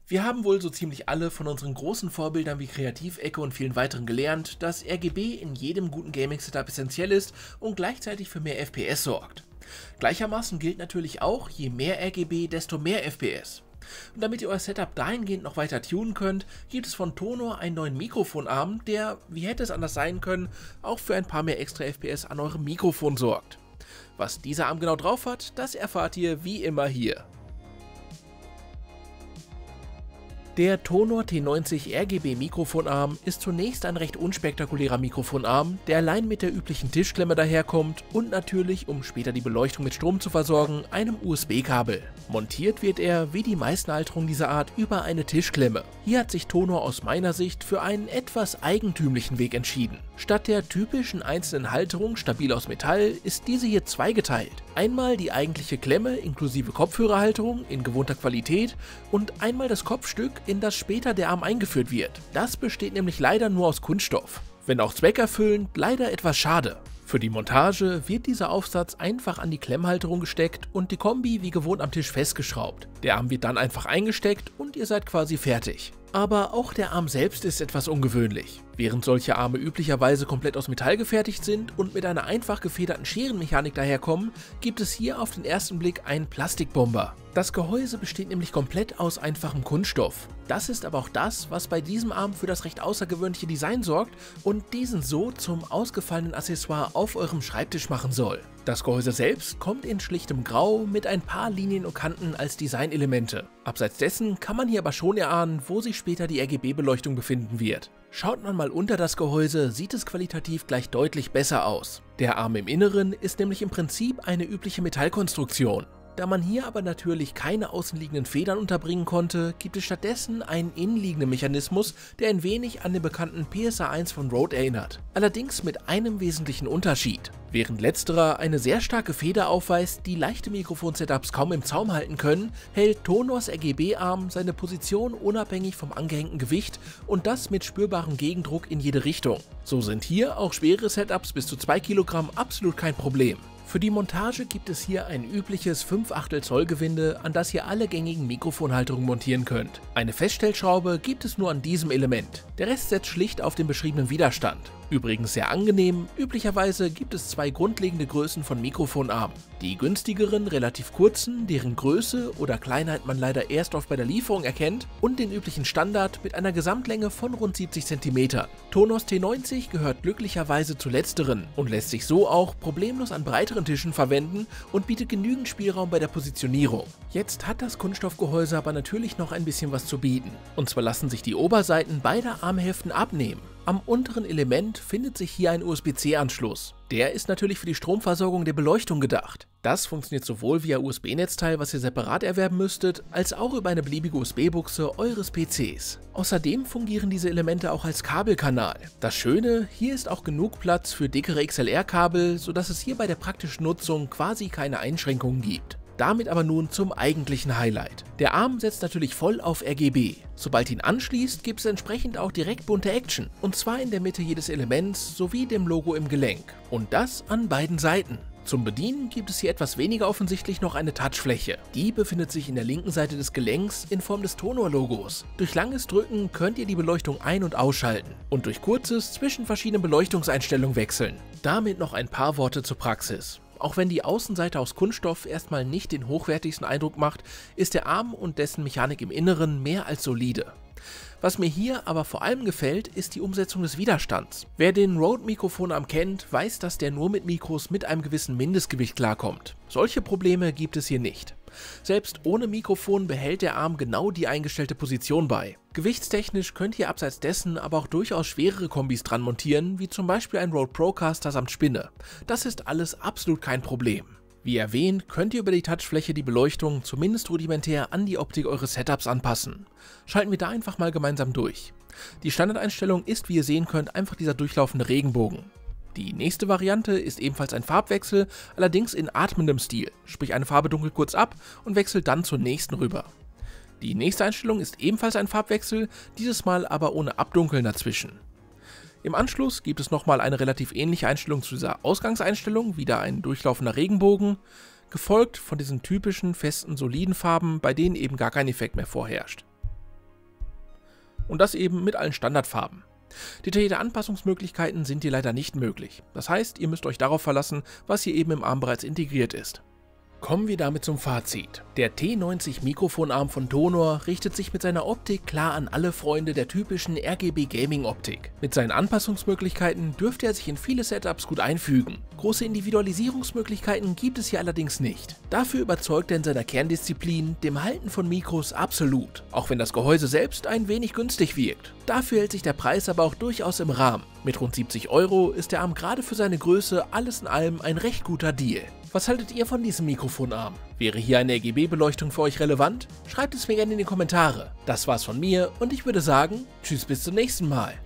Wir haben wohl so ziemlich alle von unseren großen Vorbildern wie Kreativecke und vielen weiteren gelernt, dass RGB in jedem guten Gaming-Setup essentiell ist und gleichzeitig für mehr FPS sorgt. Gleichermaßen gilt natürlich auch, je mehr RGB, desto mehr FPS. Und damit ihr euer Setup dahingehend noch weiter tunen könnt, gibt es von Tonor einen neuen Mikrofonarm, der, wie hätte es anders sein können, auch für ein paar mehr extra FPS an eurem Mikrofon sorgt. Was dieser Arm genau drauf hat, das erfahrt ihr wie immer hier. Der Tonor T90 RGB Mikrofonarm ist zunächst ein recht unspektakulärer Mikrofonarm, der allein mit der üblichen Tischklemme daherkommt und natürlich, um später die Beleuchtung mit Strom zu versorgen, einem USB-Kabel. Montiert wird er, wie die meisten Halterungen dieser Art, über eine Tischklemme. Hier hat sich Tonor aus meiner Sicht für einen etwas eigentümlichen Weg entschieden. Statt der typischen einzelnen Halterung stabil aus Metall ist diese hier zweigeteilt. Einmal die eigentliche Klemme inklusive Kopfhörerhalterung in gewohnter Qualität und einmal das Kopfstück, in das später der Arm eingeführt wird. Das besteht nämlich leider nur aus Kunststoff. Wenn auch zweckerfüllend, leider etwas schade. Für die Montage wird dieser Aufsatz einfach an die Klemmhalterung gesteckt und die Kombi wie gewohnt am Tisch festgeschraubt. Der Arm wird dann einfach eingesteckt und ihr seid quasi fertig. Aber auch der Arm selbst ist etwas ungewöhnlich. Während solche Arme üblicherweise komplett aus Metall gefertigt sind und mit einer einfach gefederten Scherenmechanik daherkommen, gibt es hier auf den ersten Blick einen Plastikbomber. Das Gehäuse besteht nämlich komplett aus einfachem Kunststoff. Das ist aber auch das, was bei diesem Arm für das recht außergewöhnliche Design sorgt und diesen so zum ausgefallenen Accessoire auf eurem Schreibtisch machen soll. Das Gehäuse selbst kommt in schlichtem Grau mit ein paar Linien und Kanten als Designelemente. Abseits dessen kann man hier aber schon erahnen, wo sich später die RGB-Beleuchtung befinden wird. Schaut man mal unter das Gehäuse, sieht es qualitativ gleich deutlich besser aus. Der Arm im Inneren ist nämlich im Prinzip eine übliche Metallkonstruktion. Da man hier aber natürlich keine außenliegenden Federn unterbringen konnte, gibt es stattdessen einen innenliegenden Mechanismus, der ein wenig an den bekannten PSA 1 von Rode erinnert. Allerdings mit einem wesentlichen Unterschied. Während letzterer eine sehr starke Feder aufweist, die leichte Mikrofon-Setups kaum im Zaum halten können, hält Tonors RGB-Arm seine Position unabhängig vom angehängten Gewicht und das mit spürbarem Gegendruck in jede Richtung. So sind hier auch schwere Setups bis zu 2 Kilogramm absolut kein Problem. Für die Montage gibt es hier ein übliches 5/8 Zoll Gewinde, an das ihr alle gängigen Mikrofonhalterungen montieren könnt. Eine Feststellschraube gibt es nur an diesem Element. Der Rest setzt schlicht auf den beschriebenen Widerstand. Übrigens sehr angenehm, üblicherweise gibt es zwei grundlegende Größen von Mikrofonarmen. Die günstigeren, relativ kurzen, deren Größe oder Kleinheit man leider erst oft bei der Lieferung erkennt, und den üblichen Standard mit einer Gesamtlänge von rund 70 cm. Tonors T90 gehört glücklicherweise zu letzteren und lässt sich so auch problemlos an breiteren Tischen verwenden und bietet genügend Spielraum bei der Positionierung. Jetzt hat das Kunststoffgehäuse aber natürlich noch ein bisschen was zu bieten. Und zwar lassen sich die Oberseiten beider Armhälften abnehmen. Am unteren Element findet sich hier ein USB-C-Anschluss. Der ist natürlich für die Stromversorgung der Beleuchtung gedacht. Das funktioniert sowohl via USB-Netzteil, was ihr separat erwerben müsstet, als auch über eine beliebige USB-Buchse eures PCs. Außerdem fungieren diese Elemente auch als Kabelkanal. Das Schöne, hier ist auch genug Platz für dickere XLR-Kabel, sodass es hier bei der praktischen Nutzung quasi keine Einschränkungen gibt. Damit aber nun zum eigentlichen Highlight. Der Arm setzt natürlich voll auf RGB. Sobald ihn anschließt, gibt es entsprechend auch direkt bunte Action. Und zwar in der Mitte jedes Elements sowie dem Logo im Gelenk. Und das an beiden Seiten. Zum Bedienen gibt es hier etwas weniger offensichtlich noch eine Touchfläche. Die befindet sich in der linken Seite des Gelenks in Form des Tonor-Logos. Durch langes Drücken könnt ihr die Beleuchtung ein- und ausschalten und durch kurzes zwischen verschiedenen Beleuchtungseinstellungen wechseln. Damit noch ein paar Worte zur Praxis. Auch wenn die Außenseite aus Kunststoff erstmal nicht den hochwertigsten Eindruck macht, ist der Arm und dessen Mechanik im Inneren mehr als solide. Was mir hier aber vor allem gefällt, ist die Umsetzung des Widerstands. Wer den Rode-Mikrofonarm kennt, weiß, dass der nur mit Mikros mit einem gewissen Mindestgewicht klarkommt. Solche Probleme gibt es hier nicht. Selbst ohne Mikrofon behält der Arm genau die eingestellte Position bei. Gewichtstechnisch könnt ihr abseits dessen aber auch durchaus schwerere Kombis dran montieren, wie zum Beispiel ein Rode Procaster samt Spinne. Das ist alles absolut kein Problem. Wie erwähnt, könnt ihr über die Touchfläche die Beleuchtung zumindest rudimentär an die Optik eures Setups anpassen. Schalten wir da einfach mal gemeinsam durch. Die Standardeinstellung ist, wie ihr sehen könnt, einfach dieser durchlaufende Regenbogen. Die nächste Variante ist ebenfalls ein Farbwechsel, allerdings in atmendem Stil, sprich eine Farbe dunkelt kurz ab und wechselt dann zur nächsten rüber. Die nächste Einstellung ist ebenfalls ein Farbwechsel, dieses Mal aber ohne Abdunkeln dazwischen. Im Anschluss gibt es nochmal eine relativ ähnliche Einstellung zu dieser Ausgangseinstellung, wieder ein durchlaufender Regenbogen, gefolgt von diesen typischen, festen, soliden Farben, bei denen eben gar kein Effekt mehr vorherrscht. Und das eben mit allen Standardfarben. Detaillierte Anpassungsmöglichkeiten sind hier leider nicht möglich. Das heißt, ihr müsst euch darauf verlassen, was hier eben im Arm bereits integriert ist. Kommen wir damit zum Fazit. Der T90 Mikrofonarm von Tonor richtet sich mit seiner Optik klar an alle Freunde der typischen RGB Gaming Optik. Mit seinen Anpassungsmöglichkeiten dürfte er sich in viele Setups gut einfügen. Große Individualisierungsmöglichkeiten gibt es hier allerdings nicht. Dafür überzeugt er in seiner Kerndisziplin, dem Halten von Mikros, absolut. Auch wenn das Gehäuse selbst ein wenig günstig wirkt. Dafür hält sich der Preis aber auch durchaus im Rahmen. Mit rund 70 € ist der Arm gerade für seine Größe alles in allem ein recht guter Deal. Was haltet ihr von diesem Mikrofonarm? Wäre hier eine RGB-Beleuchtung für euch relevant? Schreibt es mir gerne in die Kommentare. Das war's von mir und ich würde sagen, tschüss bis zum nächsten Mal.